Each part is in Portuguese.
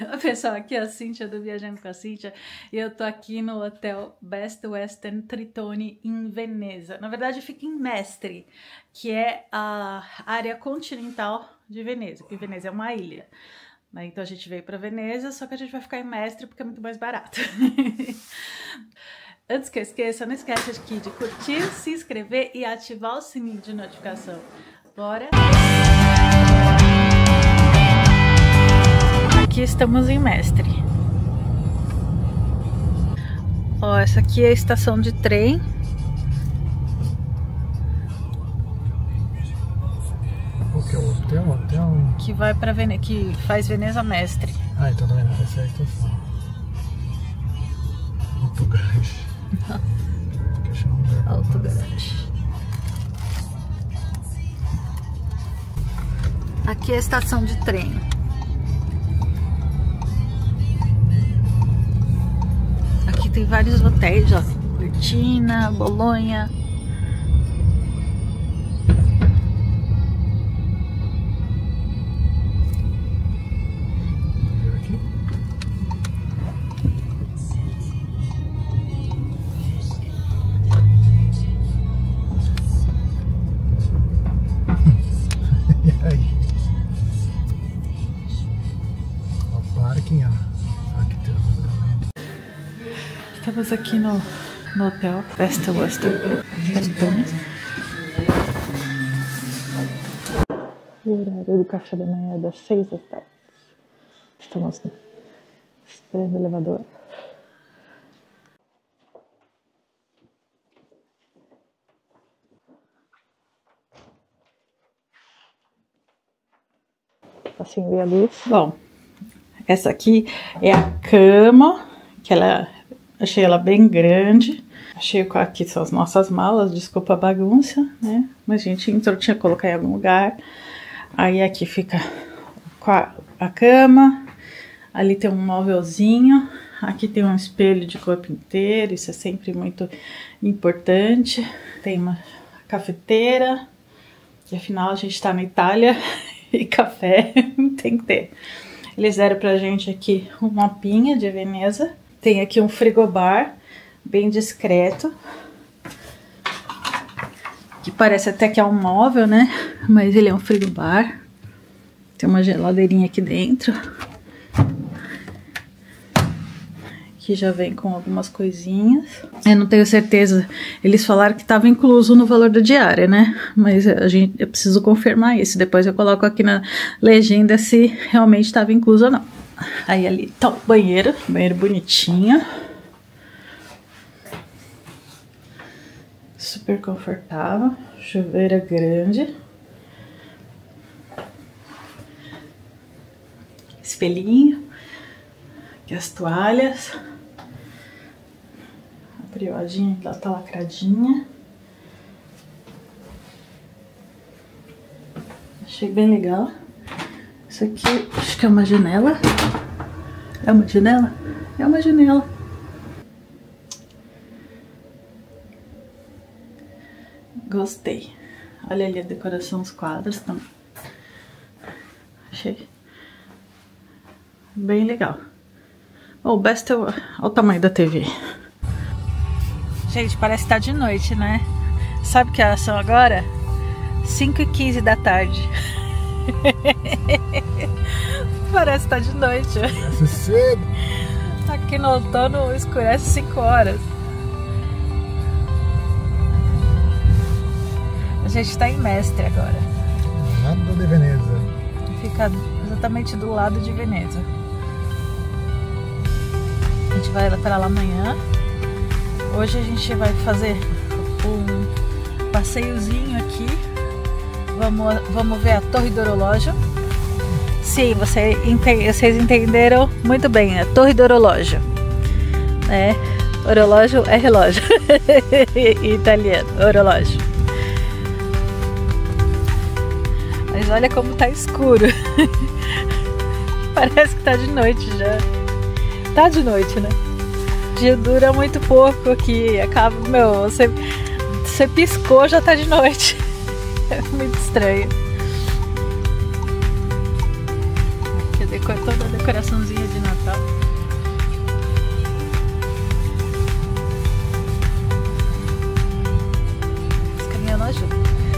Pessoal, aqui é a Cíntia do Viajando com a Cíntia e eu tô aqui no hotel Best Western Tritone em Veneza. Na verdade fica em Mestre, que é a área continental de Veneza, porque Veneza é uma ilha. Então a gente veio para Veneza, só que a gente vai ficar em Mestre porque é muito mais barato. Antes que eu esqueça, não esquece aqui de curtir, se inscrever e ativar o sininho de notificação. Bora! Aqui estamos em Mestre. Ó, essa aqui é a estação de trem. O que é o hotel? Que vai para Veneza, que faz Veneza Mestre. Ah, então tá vendo? Essa é a estação. Alto Garage. Alto Garage. Aqui é a estação de trem. Aqui tem vários hotéis, ó. Cortina, Bolonha. Estamos aqui no hotel Best Western Tritone. O horário do café da manhã é das 6 da tarde. Estamos esperando o elevador. Acendei a luz. Bom, essa aqui é a cama, que ela... Achei ela bem grande. Achei aqui são as nossas malas, desculpa a bagunça, né? Mas a gente entrou, tinha que colocar em algum lugar. Aí aqui fica a cama. Ali tem um móvelzinho. Aqui tem um espelho de corpo inteiro, isso é sempre muito importante. Tem uma cafeteira, que afinal a gente tá na Itália e café tem que ter. Eles deram pra gente aqui um mapinha de Veneza. Tem aqui um frigobar bem discreto, que parece até que é um móvel, né? Mas ele é um frigobar. Tem uma geladeirinha aqui dentro, que já vem com algumas coisinhas. Eu não tenho certeza, eles falaram que estava incluso no valor da diária, né? Mas eu preciso confirmar isso. Depois eu coloco aqui na legenda se realmente estava incluso ou não. Aí ali tá o banheiro bonitinho. Super confortável, chuveira grande. Espelhinho. Aqui as toalhas. A privadinha lá tá lacradinha. Achei bem legal. Isso aqui, acho que é uma janela. É uma janela? É uma janela. Gostei. Olha ali a decoração dos quadros também. Achei bem legal. O best é o tamanho da TV. Gente, parece que tá de noite, né? Sabe que horas são agora? 5h15 da tarde. Parece que tá de noite. Parece cedo. Aqui no outono escurece 5 horas. A gente tá em Mestre agora. Lado de Veneza. Fica exatamente do lado de Veneza. A gente vai pra lá amanhã. Hoje a gente vai fazer um passeiozinho aqui. Vamos ver a Torre do Orológio. Sim, vocês entenderam muito bem, a Torre do Orológio. Orológio é relógio. Em italiano, orológio. Mas olha como tá escuro. Parece que tá de noite já. Tá de noite, né? O dia dura muito pouco aqui. Acaba, você piscou, já tá de noite. É muito estranho. Cadê toda Decoraçãozinha de Natal. Os caminhões não ajudam.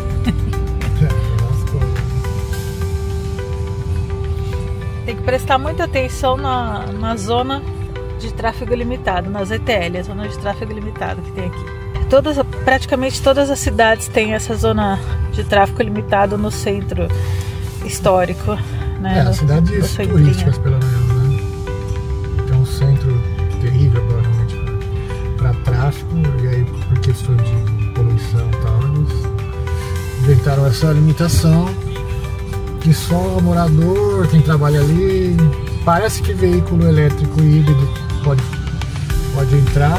Tem que prestar muita atenção na zona de tráfego limitado, nas ETL, a zona de tráfego limitado que tem aqui. Praticamente todas as cidades têm essa zona de tráfego limitado no centro histórico, né? As cidades turísticas, pelo menos, né? Tem um centro terrível, provavelmente, para tráfego, e aí, por questões de poluição e tal, eles inventaram essa limitação que só morador, quem trabalha ali, parece que veículo elétrico híbrido pode entrar.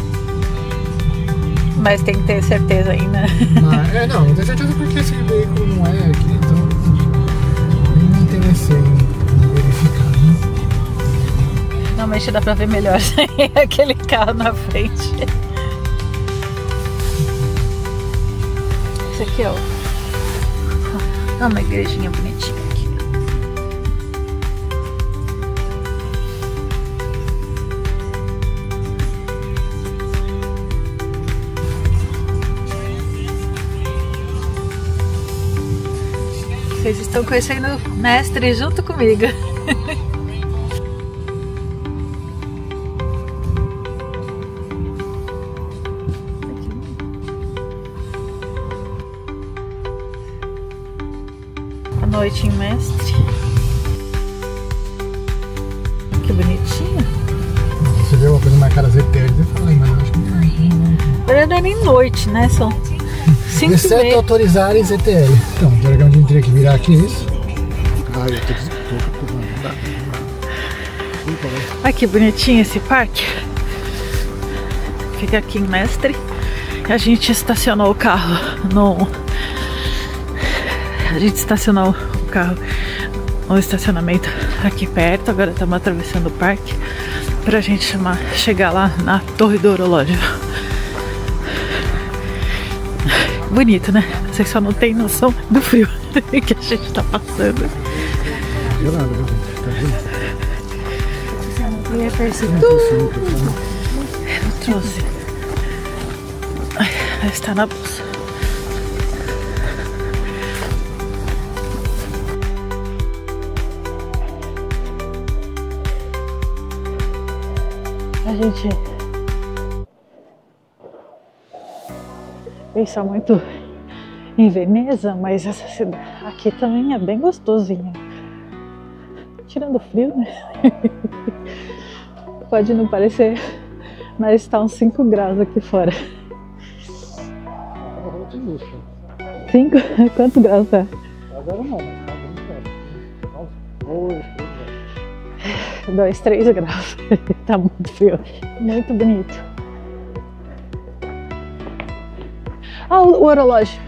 Mas tem que ter certeza ainda. Não tem certeza porque esse veículo não é aqui, então nem me interessei em verificar, né? Normalmente dá pra ver melhor sem aquele carro na frente. Esse aqui, ó. É uma igrejinha bonitinha aqui. Vocês estão conhecendo o Mestre junto comigo. A noite em Mestre. Que bonitinho. Você vê uma coisa marcada as ETLs, eu falei, mas eu acho que não. Na verdade não é nem noite, né? São 5 exceto autorizar as ETL. Então, teoricamente a gente teria que virar aqui isso. Eu olha que bonitinho esse parque. Fica aqui em Mestre. A gente estacionou o carro A gente estacionou o carro no estacionamento aqui perto. Agora estamos atravessando o parque pra gente chegar lá na Torre do Horológio. Bonito, né? Vocês só não tem noção do frio que a gente tá passando. Eu ia perceber tudo. Eu trouxe. Está na bolsa. A gente pensa muito em Veneza, mas essa cidade aqui também é bem gostosinha. Tirando o frio, né? Pode não parecer, mas está uns 5 graus aqui fora. 5? Quantos graus tá? Agora não, mas 2, 3 graus. Tá muito frio. Muito bonito. Ah, o horológio.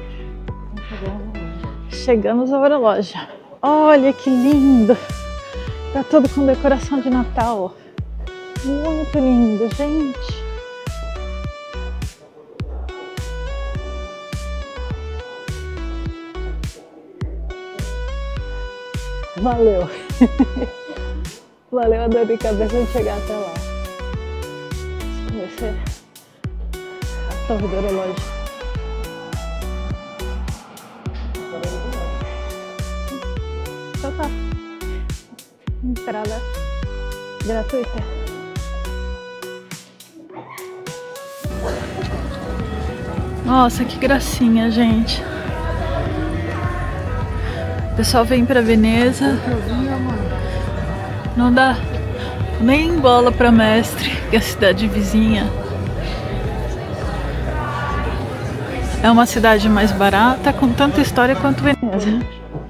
Chegamos ao horológio. Olha que lindo. Tá todo com decoração de Natal. Muito lindo, gente. Valeu. Valeu a dor de cabeça de chegar até lá. Essa é a Torre do Horológio. Então tá. Entrada gratuita. Nossa, que gracinha, gente. O pessoal vem pra Veneza. Não dá nem bola pra Mestre, que é a cidade vizinha. É uma cidade mais barata, com tanta história quanto Veneza.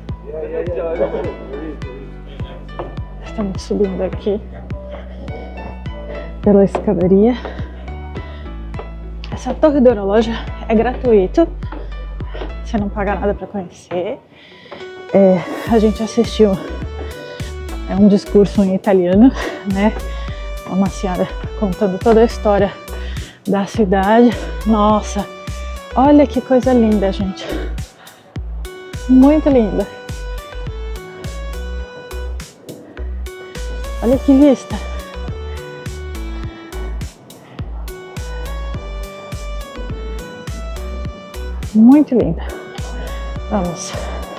Estamos subindo aqui pela escadaria. Essa Torre do Horológio é gratuito, você não paga nada para conhecer. A gente assistiu um discurso em italiano, né? Uma senhora contando toda a história da cidade. Nossa, olha que coisa linda, gente. Muito linda. Olha que vista! Muito linda! Vamos!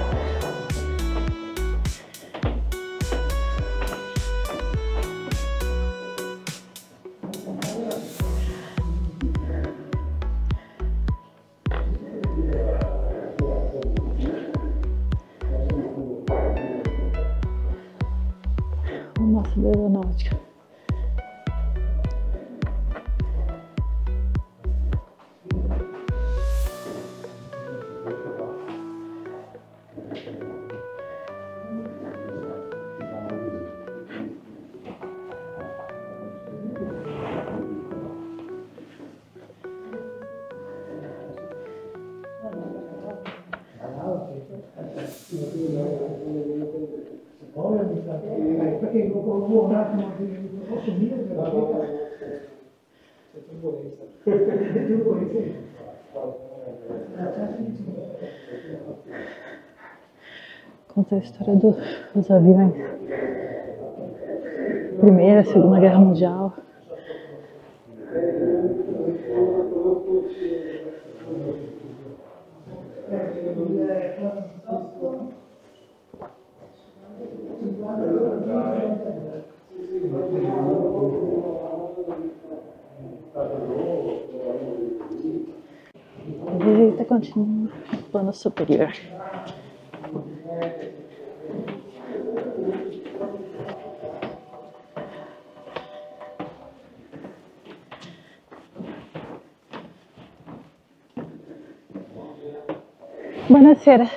Nossa, aeronáutica. Conta a história dos aviões. Primeira, Segunda Guerra Mundial. A visita continua no plano superior. Buonasera.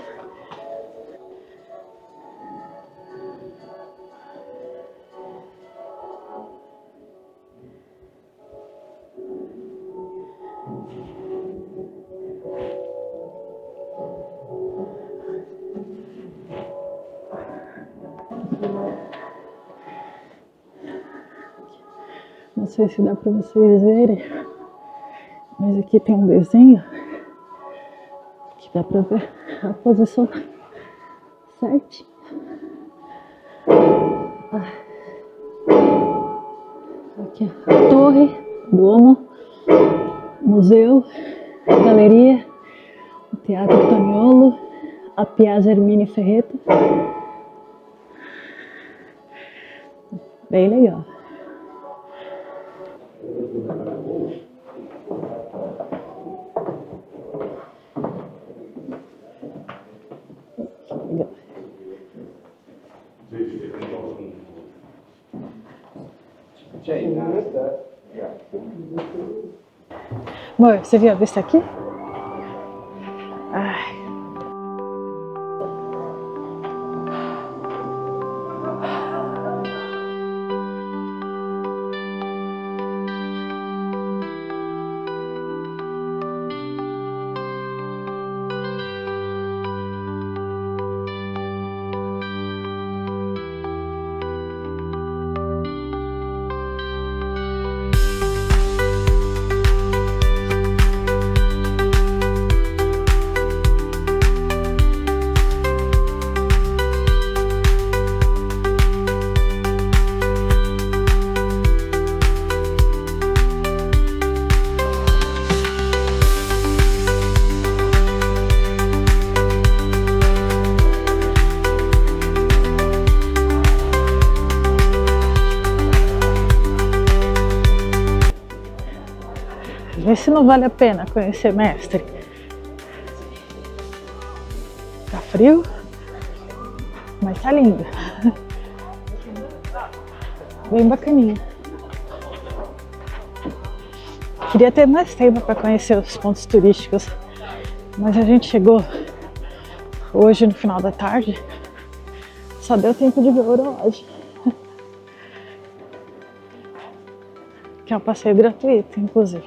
Não sei se dá para vocês verem, mas aqui tem um desenho que dá para ver a posição certinha. Aqui a torre, domo, museu, galeria, o Teatro Toniolo, a Piazza Ermini Ferreta. Bem legal. Amor, você viu a vista aqui? Ai. Vê se não vale a pena conhecer Mestre. Tá frio, mas tá lindo. Bem bacaninha. Queria ter mais tempo para conhecer os pontos turísticos, mas a gente chegou hoje no final da tarde, só deu tempo de ver o relógio. Que é um passeio gratuito, inclusive.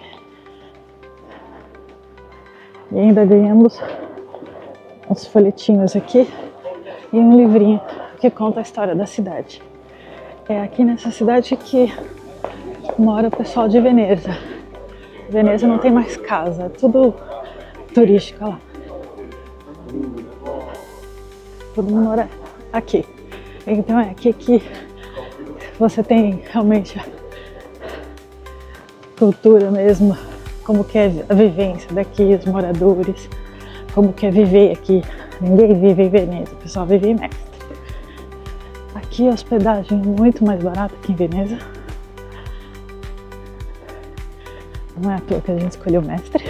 E ainda ganhamos uns folhetinhos aqui e um livrinho que conta a história da cidade. É aqui nessa cidade que mora o pessoal de Veneza. Veneza não tem mais casa, é tudo turístico lá. Todo mundo mora aqui. Então é aqui que você tem realmente a cultura mesmo, como que é a vivência daqui, os moradores, como que é viver aqui. Ninguém vive em Veneza, o pessoal vive em Mestre. Aqui a hospedagem é muito mais barata que em Veneza. Não é à toa que a gente escolheu Mestre,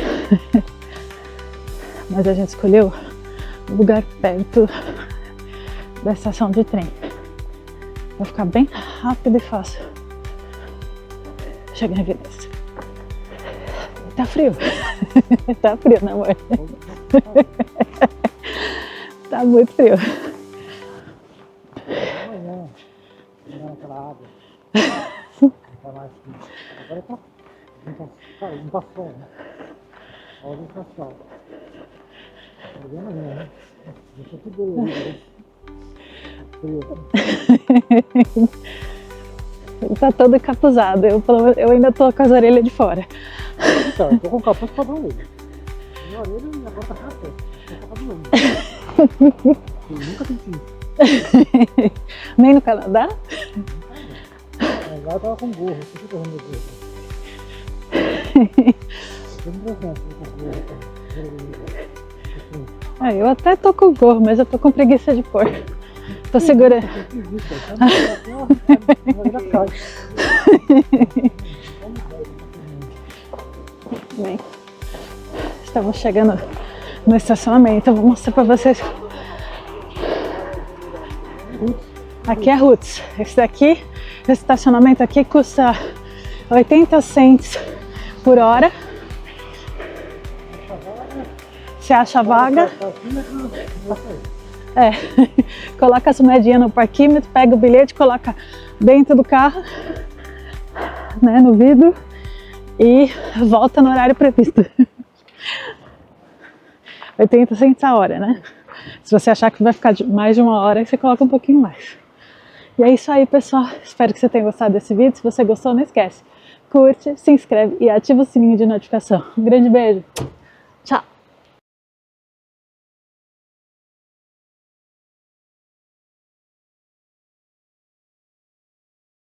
mas a gente escolheu um lugar perto da estação de trem. Vai ficar bem rápido e fácil chegar em Veneza. Tá frio. Tá frio, né, amor? Tá muito frio. Amanhã, naquela água. Agora tá. Não tá sol, né? Olha o tá sol. Amanhã, né? Deixa tudo né? Frio. Ele tá todo encapuzado. Eu ainda tô com as orelhas de fora. Então, eu tô com o capuz pra dar orelha. Minha orelha agora tá café. Tô cabulando. Eu nunca senti isso. Nem no Canadá? Agora eu tava com gorro. Eu tô correndo meu gorro. Eu até tô com gorro, mas eu tô com preguiça de pôr. Tô segurando. Bem, estamos chegando no estacionamento. Eu vou mostrar pra vocês. Aqui é Roots. Esse daqui, esse estacionamento aqui custa 80 cents por hora. Você acha vaga? Coloca as moedinhas no parquímetro, pega o bilhete, coloca dentro do carro, né, no vidro e volta no horário previsto. 80 cents a hora, né? Se você achar que vai ficar mais de uma hora, você coloca um pouquinho mais. E é isso aí, pessoal. Espero que você tenha gostado desse vídeo. Se você gostou, não esquece. Curte, se inscreve e ativa o sininho de notificação. Um grande beijo. Tchau!